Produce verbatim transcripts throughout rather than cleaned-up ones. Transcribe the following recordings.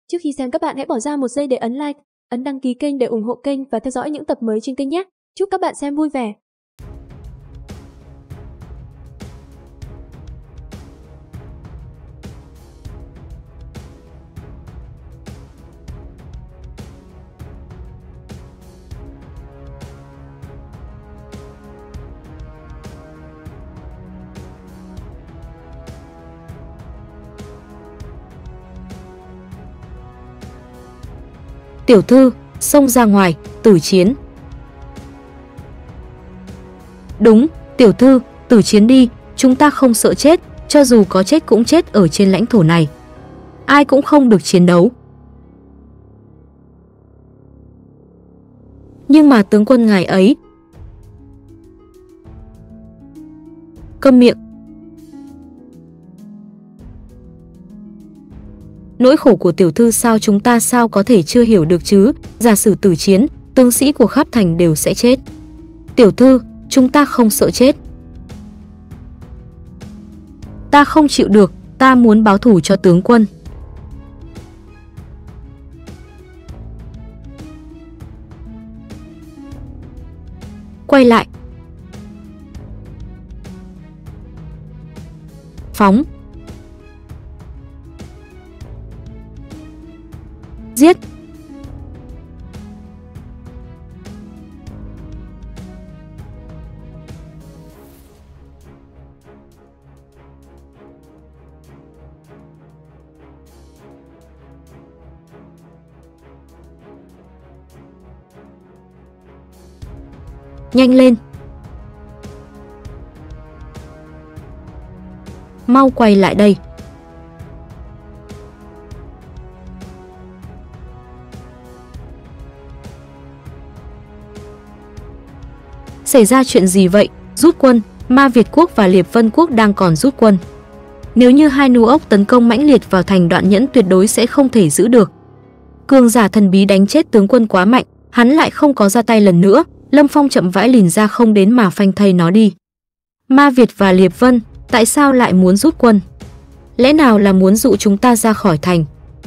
Trước khi xem các bạn hãy bỏ ra một giây để ấn like, ấn đăng ký kênh để ủng hộ kênh và theo dõi những tập mới trên kênh nhé. Chúc các bạn xem vui vẻ. Tiểu thư, xông ra ngoài, tử chiến. Đúng, tiểu thư, tử chiến đi, chúng ta không sợ chết, cho dù có chết cũng chết ở trên lãnh thổ này. Ai cũng không được chiến đấu. Nhưng mà tướng quân ngài ấy... Câm miệng. Nỗi khổ của tiểu thư sao chúng ta sao có thể chưa hiểu được chứ, giả sử tử chiến, tướng sĩ của khắp thành đều sẽ chết. Tiểu thư, chúng ta không sợ chết. Ta không chịu được, ta muốn báo thù cho tướng quân. Quay lại. Phóng. Giết. Nhanh lên. Mau quay lại đây. Xảy ra chuyện gì vậy? Rút quân, Ma Việt quốc và Liệp Vân quốc đang còn rút quân. Nếu như hai nô ốc tấn công mãnh liệt vào thành Đoạn Nhẫn tuyệt đối sẽ không thể giữ được. Cường giả thần bí đánh chết tướng quân quá mạnh, hắn lại không có ra tay lần nữa. Lâm Phong chậm rãi lìn ra không đến mà phanh thây nó đi. Ma Việt và Liệp Vân, tại sao lại muốn rút quân? Lẽ nào là muốn dụ chúng ta ra khỏi thành?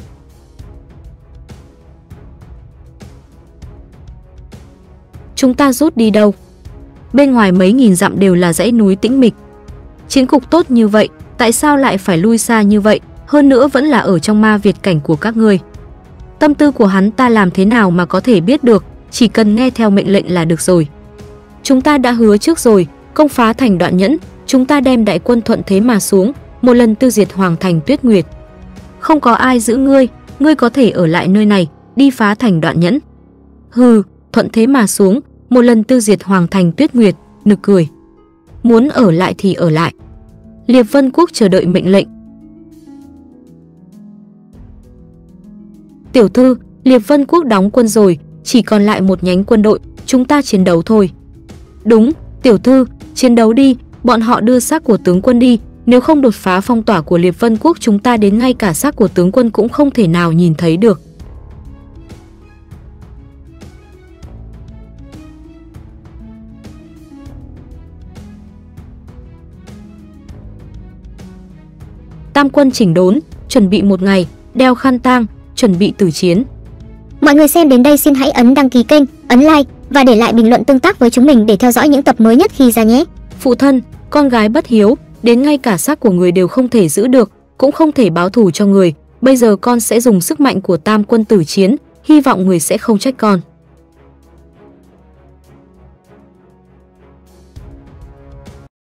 Chúng ta rút đi đâu? Bên ngoài mấy nghìn dặm đều là dãy núi tĩnh mịch. Chiến cục tốt như vậy, tại sao lại phải lui xa như vậy? Hơn nữa vẫn là ở trong Ma Việt cảnh của các ngươi. Tâm tư của hắn ta làm thế nào mà có thể biết được, chỉ cần nghe theo mệnh lệnh là được rồi. Chúng ta đã hứa trước rồi, công phá thành Đoạn Nhẫn, chúng ta đem đại quân thuận thế mà xuống, một lần tiêu diệt Hoàng thành Tuyết Nguyệt. Không có ai giữ ngươi, ngươi có thể ở lại nơi này, đi phá thành Đoạn Nhẫn. Hừ, thuận thế mà xuống, một lần tiêu diệt Hoàng thành Tuyết Nguyệt, nực cười. Muốn ở lại thì ở lại. Liệp Vân quốc chờ đợi mệnh lệnh. Tiểu thư, Liệp Vân quốc đóng quân rồi, chỉ còn lại một nhánh quân đội, chúng ta chiến đấu thôi. Đúng, tiểu thư, chiến đấu đi, bọn họ đưa xác của tướng quân đi, nếu không đột phá phong tỏa của Liệp Vân quốc chúng ta đến ngay cả xác của tướng quân cũng không thể nào nhìn thấy được. Tam quân chỉnh đốn, chuẩn bị một ngày, đeo khăn tang, chuẩn bị tử chiến. Mọi người xem đến đây xin hãy ấn đăng ký kênh, ấn like và để lại bình luận tương tác với chúng mình để theo dõi những tập mới nhất khi ra nhé. Phụ thân, con gái bất hiếu, đến ngay cả xác của người đều không thể giữ được, cũng không thể báo thù cho người. Bây giờ con sẽ dùng sức mạnh của tam quân tử chiến, hy vọng người sẽ không trách con.